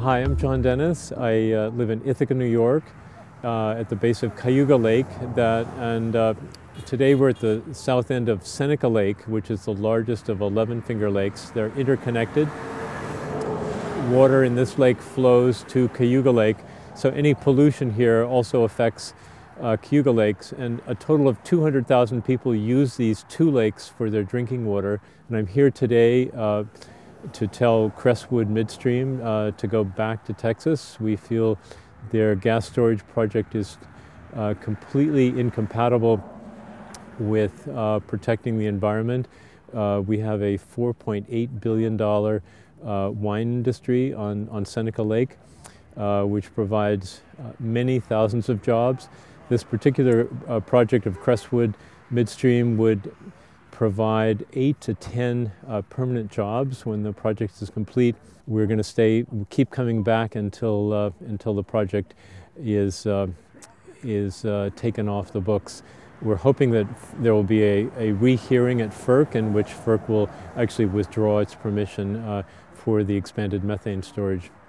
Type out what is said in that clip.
Hi, I'm John Dennis. I live in Ithaca, New York, at the base of Cayuga Lake. Today we're at the south end of Seneca Lake, which is the largest of 11 Finger Lakes. They're interconnected. Water in this lake flows to Cayuga Lake, so any pollution here also affects Cayuga Lakes, and a total of 200,000 people use these two lakes for their drinking water. And I'm here today to tell Crestwood Midstream to go back to Texas. We feel their gas storage project is completely incompatible with protecting the environment. We have a $4.8 billion wine industry on Seneca Lake, which provides many thousands of jobs. This particular project of Crestwood Midstream would provide 8 to 10 permanent jobs when the project is complete. We're going to keep coming back until the project is taken off the books. We're hoping that there will be a rehearing at FERC in which FERC will actually withdraw its permission for the expanded methane storage.